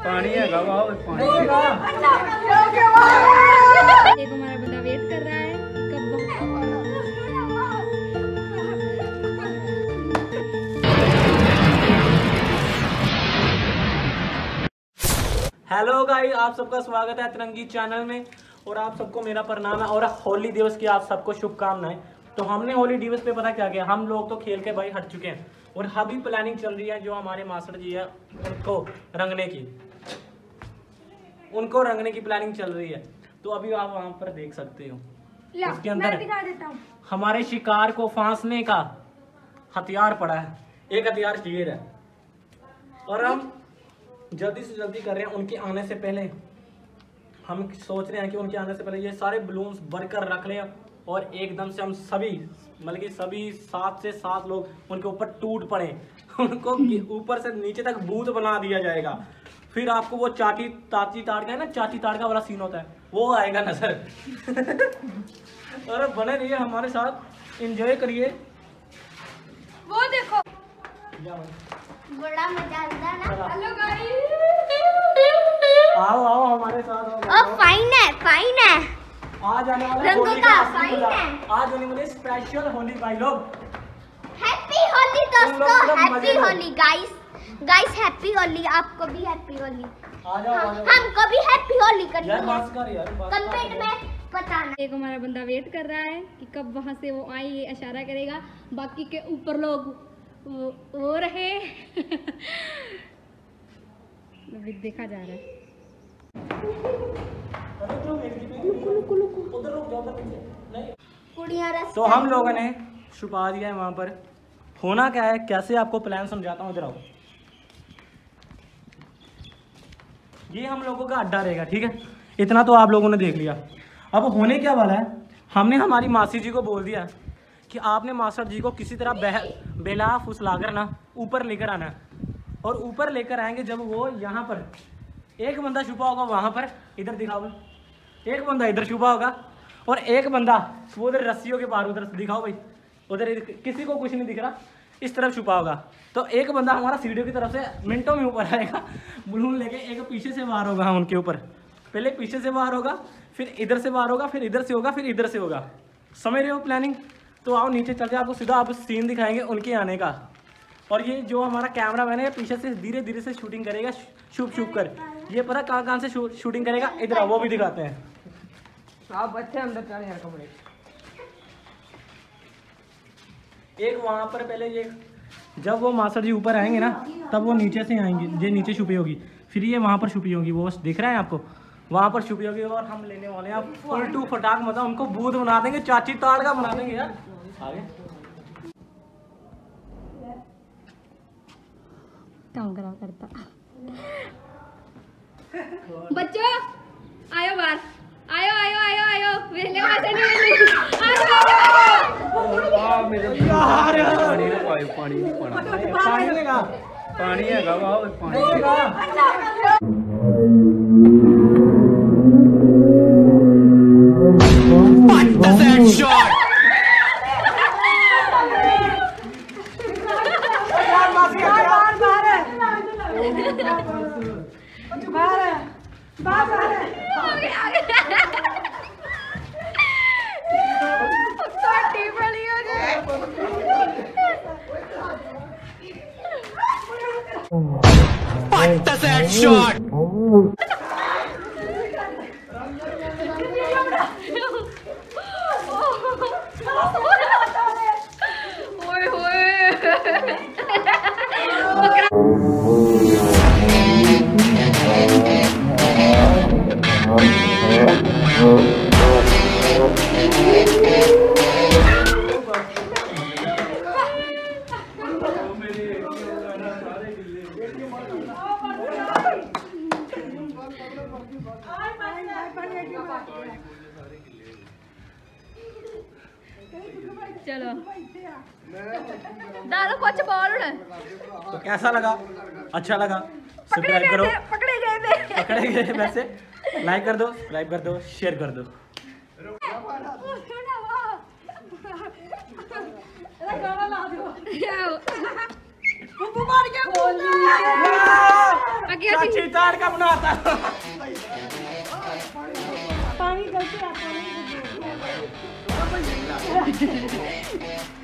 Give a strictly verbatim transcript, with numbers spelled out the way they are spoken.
पानी है गवाओ पानी एक हमारा बंदा वेट कर रहा है कब हेलो गाइस, आप सबका स्वागत है तिरंगी चैनल में और आप सबको मेरा प्रणाम है और होली दिवस की आप सबको शुभकामनाएं। तो हमने होली दिवस पे पता क्या किया, हम लोग तो खेल के भाई हट चुके हैं और अभी प्लानिंग चल रही है जो हमारे मास्टर जी है उनको रंगने की उनको रंगने की प्लानिंग चल रही है। तो अभी आप वहां पर देख सकते हो इसके अंदर हमारे शिकार को फांसने का हथियार पड़ा है, एक हथियार शेर है और हम जल्दी से जल्दी कर रहे हैं। उनके आने से पहले हम सोच रहे हैं कि उनके आने से पहले ये सारे बलून्स भरकर रख लें और एकदम से हम सभी मतलब कि सभी सात से सात लोग उनके ऊपर टूट पड़े, उनको ऊपर से नीचे तक भूत बना दिया जाएगा। फिर आपको वो चाटी ताची ताड़का है ना, चाची ताड़का वाला सीन होता है वो आएगा नजर। और बने रहिए हमारे साथ, एंजॉय करिए। वो देखो बड़ा मजा आता है ना। हेलो गाइस, आओ आओ हमारे साथ आओ। ओ फाइन है, फाइन है। आज आने वाला रंगों होली का का असली फाइन मजा। है। आज होने वाली स्पेशल होली भाई लोग। हैप्पी होली तुम लोग दोस्तों, सब मजे हैप्पी लो। Holi guys, guys happy Holi. आपको भी हैप्पी होली। आ जाओ आ जाओ हमको भी हैप्पी होली करनी यार, है। बस कर यार, बस कर। कमेंट में बताना। एक हमारा बंदा वेट कर रहा है कि कब वहां से वो आए, ये इशारा करेगा। बाकी के ऊपर लोग वो, वो रहे। अभी देखा जा रहा है। उधर रुक जाओ, उधर पीछे। नहीं। कुड़ियां रस तो हम लोगों ने छुपा दिया है वहां पर। होना क्या है, कैसे आपको प्लान समझाता हूँ, इधर आओ। ये हम लोगों का अड्डा रहेगा, ठीक है। इतना तो आप लोगों ने देख लिया। अब होने क्या वाला है, हमने हमारी मासी जी को बोल दिया कि आपने मास्टर जी को किसी तरह बह बेला फुसला कर ना ऊपर लेकर आना है। और ऊपर लेकर आएंगे जब वो यहाँ पर एक बंदा छुपा होगा वहाँ पर, इधर दिखाओ, एक बंदा इधर छुपा होगा और एक बंदा वो उधर रस्सियों के पार, उधर दिखाओ भाई, उधर किसी को कुछ नहीं दिख रहा, इस तरफ छुपा होगा। तो एक बंदा हमारा सीढ़ियों की तरफ से मिनटों में ऊपर आएगा बलून लेके, एक पीछे से वार होगा उनके ऊपर, पहले पीछे से वार होगा, फिर इधर से वार होगा, फिर इधर से होगा, फिर इधर से होगा। समझ रहे हो प्लानिंग? तो आओ नीचे चल के आपको सीधा आप सीन दिखाएंगे उनके आने का। और ये जो हमारा कैमरा मैन है पीछे से धीरे धीरे से शूटिंग करेगा, छुप छुप कर। ये पता कहाँ कहाँ से शू, शूटिंग करेगा, इधर वो भी दिखाते हैं। आप बच्चे अंदर चले यार कमरे। एक वहाँ पर पहले ये जब वो मास्टर जी ऊपर आएंगे ना तब वो नीचे से आएंगे, ये नीचे छुपी होगी, फिर ये वहाँ पर छुपी होगी, वो दिख रहा है आपको, वहाँ पर छुपी होगी। और हम लेने वाले हैं फुलटू फटाक मजा, उनको भूत बना देंगे, चाची ताड़का बना देंगे यार। आगे काम करा करता। बच्चों आयो बाहर, आयो आयो आयो आयो, वेले वैसे नहीं वेले, आयो आयो आ मेरे यार पानी ना पाए, पानी नहीं पाना, पानी लेगा, पानी है गवाओ पानी। What the that shot? What the that shot? ओए होए। चलो दादा कुछ बोल। तो कैसा लगा? अच्छा लगा? सब्सक्राइब करो। पकड़े गए थे पकड़े गए वैसे लाइक कर दो, सब्सक्राइब कर दो, शेयर कर दो। गाना ला दो। आगे आगे चाची ताड़ का बनाता पानी गलती आता है